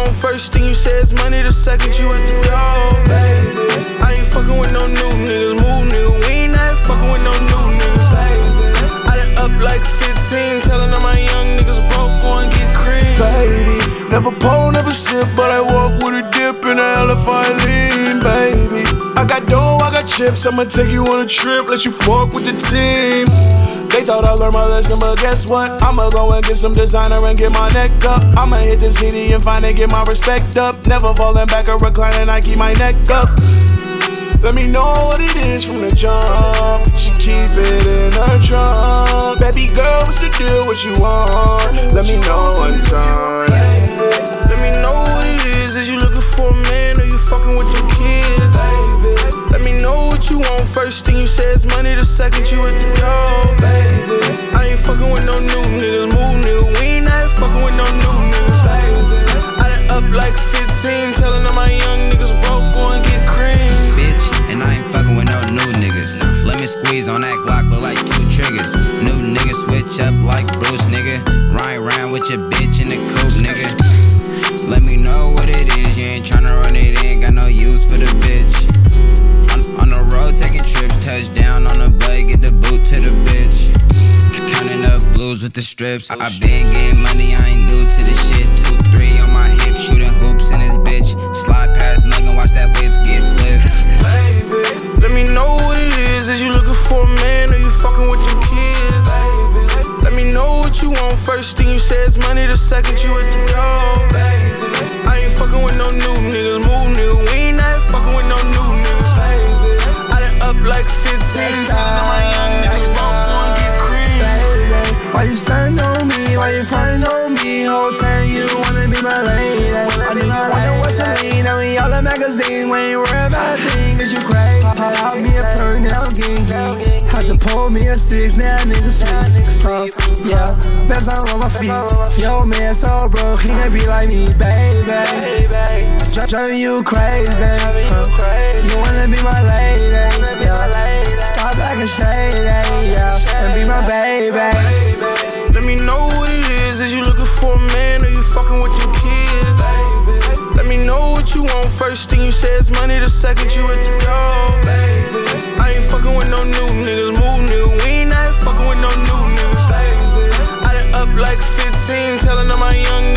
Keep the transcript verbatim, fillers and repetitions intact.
want first thing you say is money, the second you at the door, baby. I ain't fucking with no new niggas, move nigga. We ain't not fucking with no new niggas, baby. I done up like fifteen, telling all my young niggas broke, go and get cream, baby. Never pull, never sip, but I walk with a dip and a elephant lean, baby. I got dough, I got chips, I'ma take you on a trip, let you fuck with the team. They thought I learned my lesson, but guess what? I'ma go and get some designer and get my neck up. I'ma hit the city and finally get my respect up. Never falling back or reclining, I keep my neck up. Let me know what it is from the jump. She keep it in her trunk. Baby girl, what's the deal, what you want? Let me know one time. Let me know what it is. Is you looking for a man or you fucking with them kids? Let me know what you want. First thing you say is money, the second you at the door, baby. I ain't fucking with no new niggas, move nigga. We ain't not fucking with no new niggas, baby. I done up like fifteen, telling all my young niggas broke, go and get cream, bitch. And I ain't fucking with no new niggas. Let me squeeze on that Glock, look like two triggers. New niggas switch up like Bruce, nigga. Ride around with your bitch in the coupe, nigga. Let me know what it is, you ain't tryna run it in, got no use for the bitch. On, on the road taking trips, touchdown on the blade, get the boot to the bitch. Counting up blues with the strips. I, I been getting money, I ain't new to the shit. Two, three on my hip, shooting hoops in this bitch. Slide past Megan, watch that whip get flipped. Baby, let me know what it is. Is you looking for a man or you fucking with them kids? Baby, let me know what you want. First thing you say is money, the second you at the door, baby. I ain't fucking with no new niggas, move nigga. We ain't not fucking with no new niggas, baby. I done up like fifteen, telling all my young niggas broke, go and get cream, baby. Why you stunning on me? Why you frontin' on me? Whole time you wanna be my lady. I knew you wanna watch some lean. Now we all in magazine. We ain't worried about a thing, cause you crazy. Pop out me a perk, now I'm getting geek. Had to pull me a six, now niggas sleep. Uh, yeah, best I'm on my feet. Yo, man, so broke, he can't be like me, baby. Driving you crazy. Uh, you wanna be my lady, yeah. Stop acting shady, yeah, and be my baby. Let me know what it is. Is you looking for a man or you fucking with them kids? Let me know what you want. First thing you say is money, the second you at the door, baby. I ain't fucking with no new niggas, move nigga. We ain't not fucking with no new niggas, baby. I done up like fifteen, telling all my young